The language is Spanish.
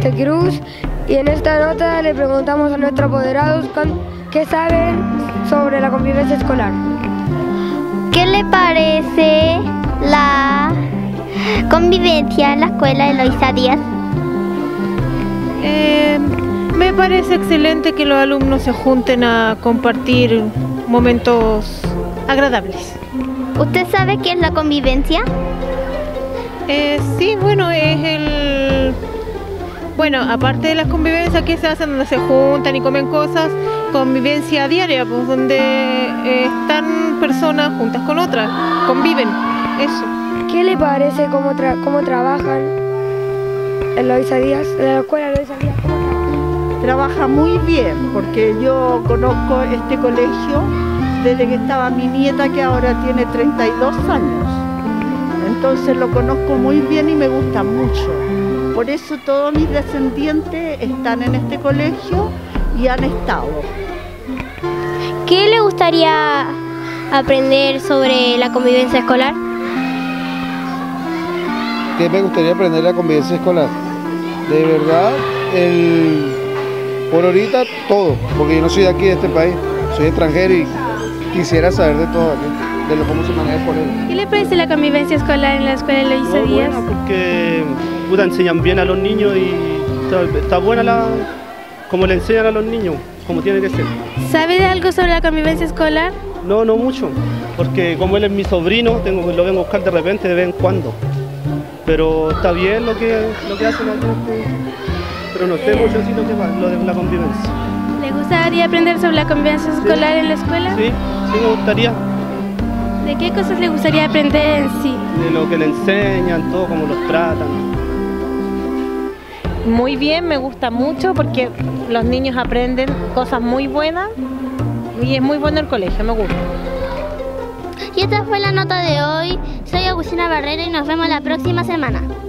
Montecriuz, y en esta nota le preguntamos a nuestros apoderados qué saben sobre la convivencia escolar. ¿Qué le parece la convivencia en la escuela de Eloísa Díaz? Me parece excelente que los alumnos se junten a compartir momentos agradables. ¿Usted sabe qué es la convivencia? Sí, bueno, Bueno, aparte de las convivencias que se hacen donde se juntan y comen cosas, convivencia diaria, pues donde están personas juntas con otras, conviven, eso. ¿Qué le parece cómo trabajan en Eloísa Díaz, en la escuela Eloísa Díaz? Trabaja muy bien, porque yo conozco este colegio desde que estaba mi nieta, que ahora tiene 32 años. Entonces lo conozco muy bien y me gusta mucho. Por eso todos mis descendientes están en este colegio y han estado. ¿Qué le gustaría aprender sobre la convivencia escolar? ¿Qué me gustaría aprender de la convivencia escolar? De verdad, por ahorita todo, porque yo no soy de aquí, de este país, soy extranjero y quisiera saber de todo aquí, de cómo se maneja por él. ¿Qué le parece la convivencia escolar en la escuela Eloísa Díaz? Bueno, porque enseñan bien a los niños y está buena como le enseñan a los niños, como tiene que ser. ¿Sabe de algo sobre la convivencia escolar? No mucho, porque como él es mi sobrino, lo vengo a buscar de repente, de vez en cuando. Pero está bien lo que hacen aquí, pero no sé mucho así lo de la convivencia. ¿Le gustaría aprender sobre la convivencia escolar en la escuela? Sí, me gustaría. ¿De qué cosas le gustaría aprender en sí? De lo que le enseñan, todo, cómo los tratan. Muy bien, me gusta mucho porque los niños aprenden cosas muy buenas y es muy bueno el colegio, me gusta. Y esta fue la nota de hoy. Soy Agustina Barrera y nos vemos la próxima semana.